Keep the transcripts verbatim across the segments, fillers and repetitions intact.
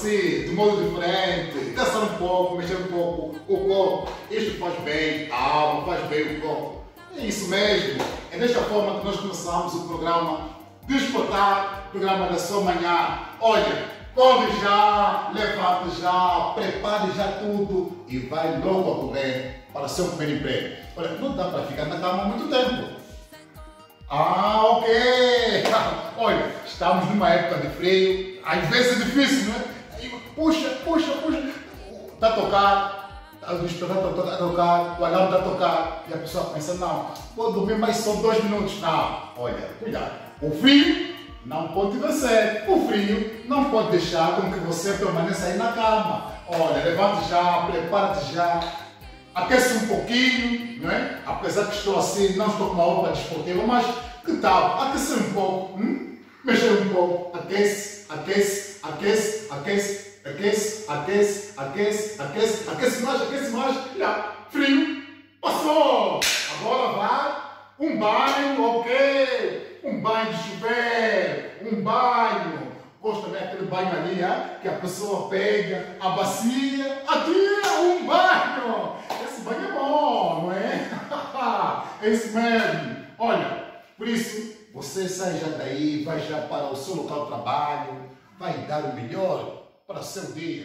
assim, de modo diferente, dançar um pouco, mexer um pouco o corpo. Isto faz bem a alma, faz bem o corpo. É isso mesmo. É desta forma que nós começamos o programa Despertar, programa da sua manhã. Olha, corre já, levante já, prepare já tudo e vai logo a correr para o seu primeiro emprego. Olha, não dá para ficar na cama há muito tempo. Ah, ok! Olha, estamos numa época de frio, às vezes é difícil, não é? Puxa, puxa, puxa, está a tocar, o despertador está a tocar, o alarme está a tocar, e a pessoa pensa, não, vou dormir mais só dois minutos. Não, olha, cuidado, o frio não pode vencer, o frio não pode deixar com que você permaneça aí na cama. Olha, levante já, prepare-te já, aquece um pouquinho, não é? Apesar que estou assim, não estou com uma roupa desportiva, mas que tal? Aquecer um pouco, hum? Mexer um pouco, aquece, aquece, aquece, aquece, aquece, aquece, aquece, aquece, aquece mais, aquece mais, já, frio, passou! Agora vai, um banho, ok, um banho de chuveiro, um banho. Gosto também daquele banho ali, hein? Que a pessoa pega a bacia, atira um banho. Esse banho é bom, não é? É isso mesmo. Olha, por isso, você sai já daí, vai já para o seu local de trabalho, vai dar o melhor para o seu dia.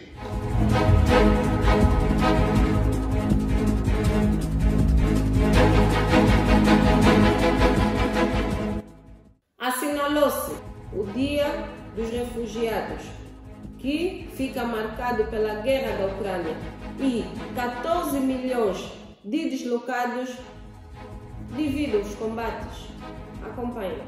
Assinalou-se o Dia dos Refugiados, que fica marcado pela guerra da Ucrânia e quatorze milhões de deslocados devido aos combates. Acompanhe.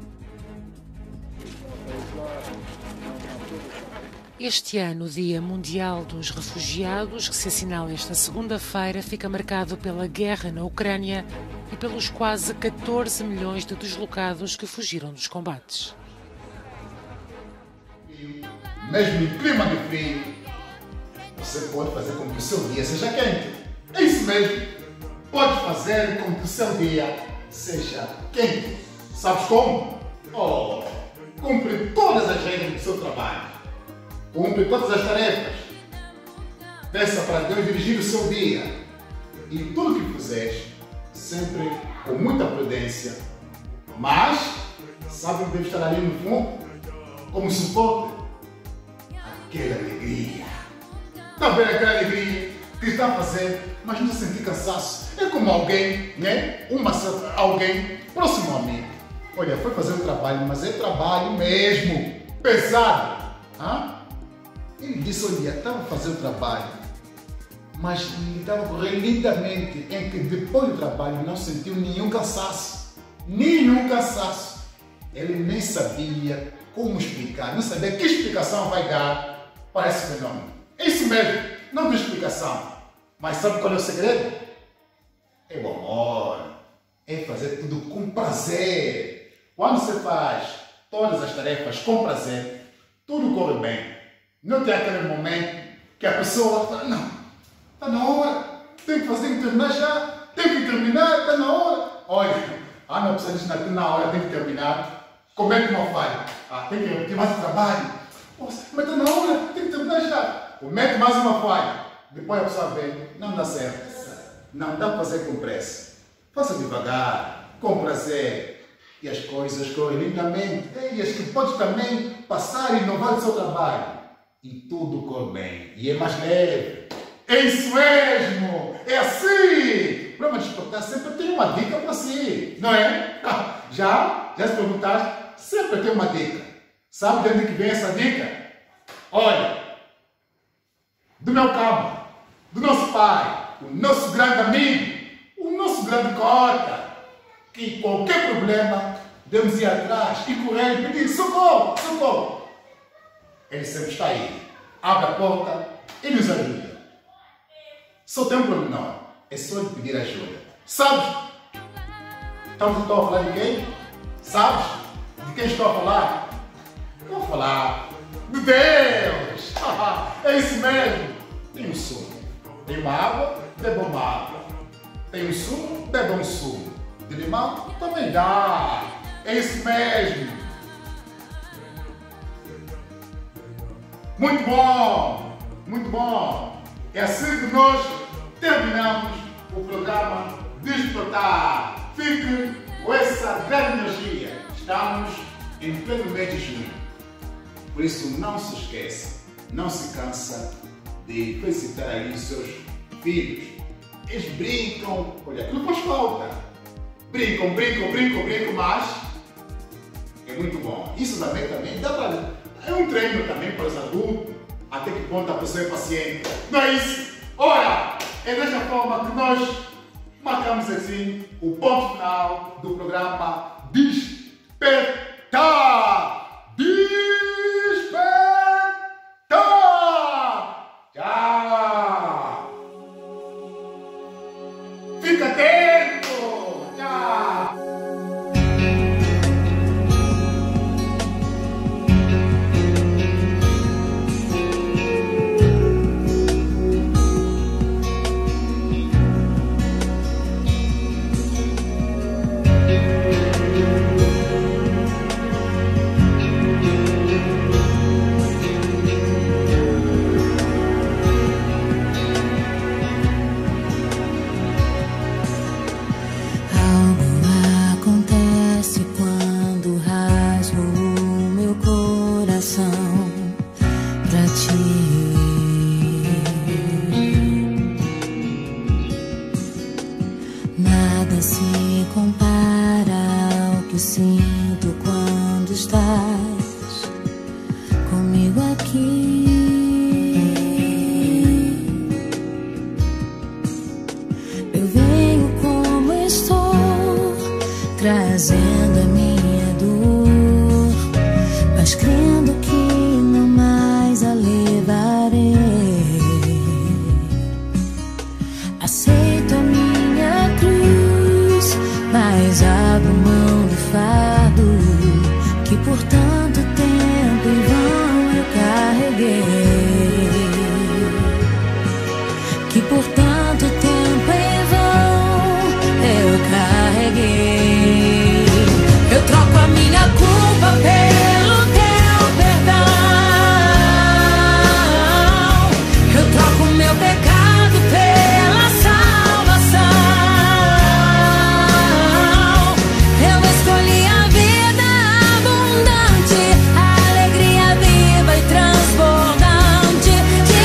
Este ano, o Dia Mundial dos Refugiados, que se assinala esta segunda-feira, fica marcado pela guerra na Ucrânia e pelos quase catorze milhões de deslocados que fugiram dos combates. Mesmo em clima de frio, você pode fazer com que o seu dia seja quente. É isso mesmo. Pode fazer com que o seu dia seja quente. Sabes como? Oh, cumpre todas as regras do seu trabalho. Cumpre todas as tarefas. Peça para Deus dirigir o seu dia. E tudo que fizeres, sempre com muita prudência. Mas, sabe o que deve estar ali no fundo? Como suporte? Aquela alegria. Está vendo aquela alegria que está a fazer, mas não sentir cansaço? É como alguém, né? Uma, alguém próximo a mim. Olha, foi fazer um trabalho, mas é trabalho mesmo, pesado. Hã? Ele disse, olha, estava a fazer o trabalho, mas ele estava correndo lindamente, em que depois do trabalho não sentiu nenhum cansaço. Nenhum cansaço. Ele nem sabia como explicar, não sabia que explicação vai dar para esse fenômeno. É isso mesmo, não tem explicação. Mas sabe qual é o segredo? É o amor. É fazer tudo com prazer. Quando você faz todas as tarefas com prazer, tudo corre bem. Não tem aquele momento que a pessoa fala, não, está na hora, tem que fazer, terminar já, tem que terminar, está na hora. Olha, ah, não precisa disso, na hora tem que terminar. Comete uma falha. Ah, tem que ter mais trabalho. Nossa, mas está na hora, tem que terminar já. Comete mais uma falha. Depois a pessoa vê, não dá certo. Não dá para fazer com pressa. Faça devagar, com prazer. E as coisas correm lindamente. E as que pode também passar e inovar o seu trabalho. E tudo corre bem. E é mais leve. É isso mesmo! É assim! Para despertar sempre tem uma dica para si. Não é? Já? Já se perguntaste? Sempre tem uma dica. Sabe de onde que vem essa dica? Olha, do meu cabo, do nosso pai, o nosso grande amigo, o nosso grande cota, que qualquer problema devemos ir atrás e correr e pedir socorro, socorro. Ele sempre está aí, abre a porta e nos ajuda. Só tem um problema, é só lhe pedir ajuda. Sabes? Então estou a falar de quem? Sabes? De quem estou a falar? Vou falar de Deus! É isso mesmo! Tem um sumo. Tem uma água, beba uma água. Tem um sumo, beba um sumo. De limão, também dá. É isso mesmo! Muito bom, muito bom. É assim que nós terminamos o programa Despertar. Fique com essa grande energia. Estamos em pleno mês de junho. Por isso não se esqueça, não se cansa de felicitar aí os seus filhos. Eles brincam, olha, aquilo faz falta. Brincam, brincam, brincam, brincam, mas é muito bom. Isso também, também dá para... É um treino também para os adultos, até que ponto a pessoa é paciente. Não é isso? Ora, é desta forma que nós marcamos assim o ponto final do programa Despertar! Despertar! Tchau! Fica atento! Tchau! Nada se compara ao que sinto quando estás comigo aqui. Eu venho como estou, trazendo a minha dor, mas crendo que não mais a levarei. Aceito a minha cruz, mas abro mão do fardo que por tanto tempo em vão eu carreguei, que por tanto tempo em vão eu carreguei. Eu troco a minha culpa pelo teu perdão, eu troco o meu pecado pela salvação. Eu escolhi a vida abundante, a alegria viva e transbordante de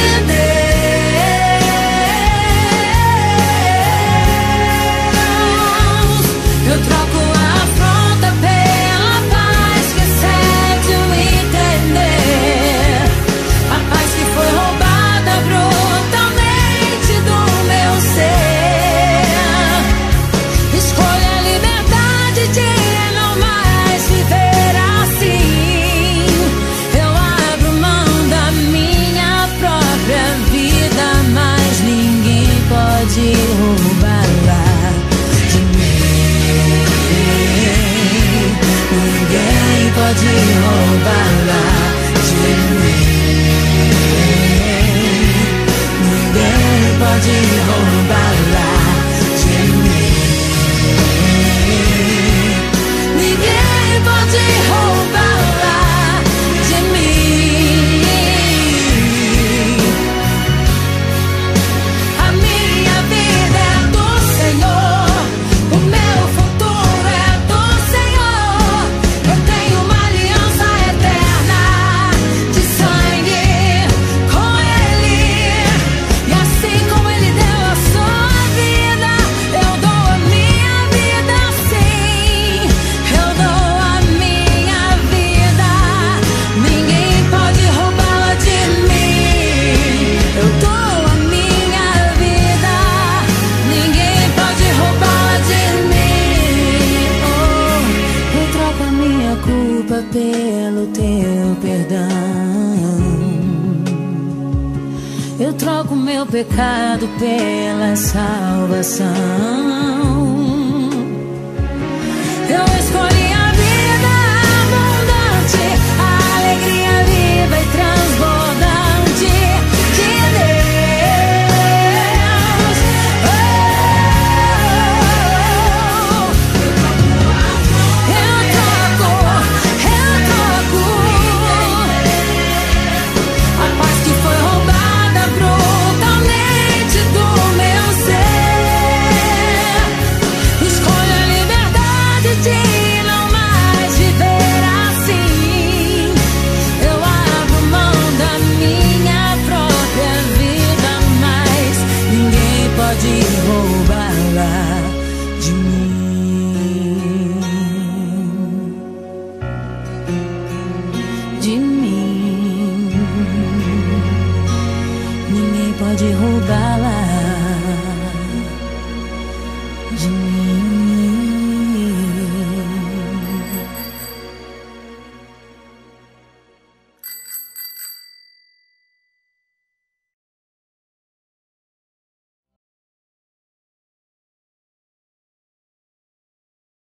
Deus. Eu troco a afronta pela paz que excede o entender, a paz que foi roubada brutalmente do meu ser. Escolho a liberdade de não mais viver assim. Eu abro mão da minha própria vida, mas ninguém pode roubá-la de mim. Ninguém pode roubá-la de mim. Ninguém pode roubá-la de mim. Ninguém pode roubá-la de mim. A minha vida é do Senhor, o meu futuro é do Senhor. Eu tenho uma aliança eterna de sangue com Ele, e assim como Ele deu a sua vida, eu dou a minha vida sim. Eu dou a minha vida, ninguém pode roubá-la de mim. Eu dou a minha vida, ninguém pode roubá-la de mim. Oh, eu troco a minha culpa pelo teu perdão, eu troco meu pecado pela salvação. Eu escolhi a vida abundante, a alegria viva e transbordante de Deus. Oh, eu troco, eu troco a de mim, de mim. Ninguém pode roubá-la